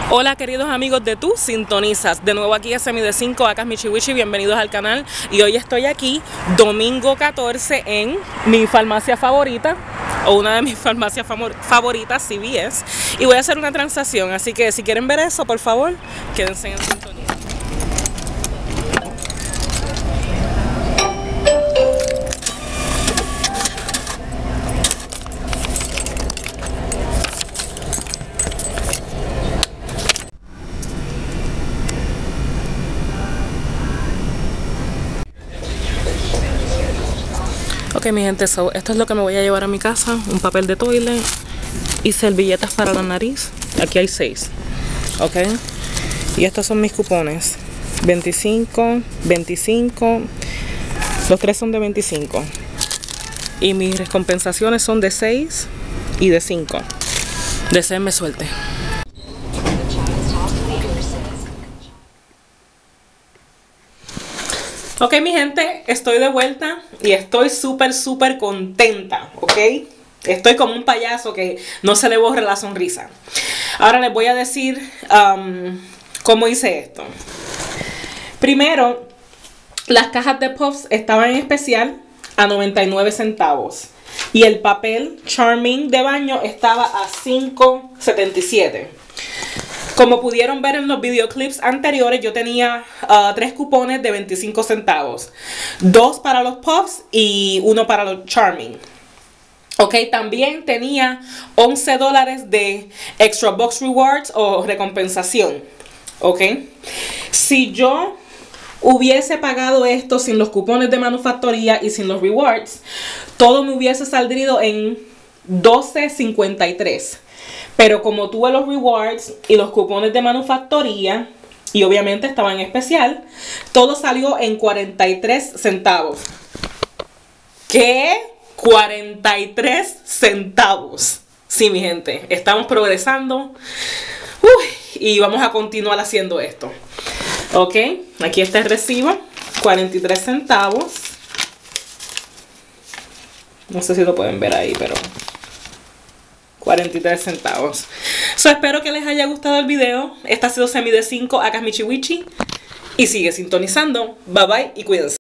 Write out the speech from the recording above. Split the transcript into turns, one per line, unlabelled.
Hola queridos amigos de Tú Sintonizas, de nuevo aquí a Semi de 5, acá es Michiwichi, bienvenidos al canal. Y hoy estoy aquí, domingo 14, en mi farmacia favorita, o una de mis farmacias favoritas, CVS. Y voy a hacer una transacción, así que si quieren ver eso, por favor, quédense en sintonía. Ok mi gente, esto es lo que me voy a llevar a mi casa, un papel de toilet y servilletas para la nariz. Aquí hay 6, ok, y estos son mis cupones, 25, 25, los 3 son de 25 y mis compensaciones son de 6 y de 5. Deseenme suerte. Ok mi gente, estoy de vuelta y estoy súper contenta, ok. Estoy como un payaso que no se le borra la sonrisa. Ahora les voy a decir cómo hice esto. Primero, las cajas de Puffs estaban en especial a 99 centavos. Y el papel Charming de baño estaba a 5.77. Como pudieron ver en los videoclips anteriores, yo tenía 3 cupones de 25 centavos. 2 para los Puffs y 1 para los Charming. Ok, también tenía $11 de Extra Box Rewards o recompensación. Ok, si yo hubiese pagado esto sin los cupones de manufactoría y sin los rewards, todo me hubiese saldrido en $12.53. Pero como tuve los rewards y los cupones de manufactoría, y obviamente estaba en especial, todo salió en 43 centavos. ¿Qué? 43 centavos. Sí, mi gente, estamos progresando. Y vamos a continuar haciendo esto. Ok, aquí está el recibo, 43 centavos. No sé si lo pueden ver ahí, pero 43 centavos. Espero que les haya gustado el video. Esta ha sido Semi de 5, acá es Michiwichi. Y sigue sintonizando. Bye bye y cuídense.